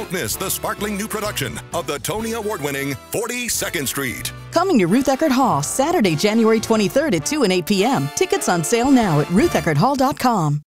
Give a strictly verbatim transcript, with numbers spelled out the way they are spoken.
Don't miss the sparkling new production of the Tony Award-winning forty-second Street. Coming to Ruth Eckerd Hall, Saturday, January twenty-third at two and eight p m Tickets on sale now at ruth eckerd hall dot com.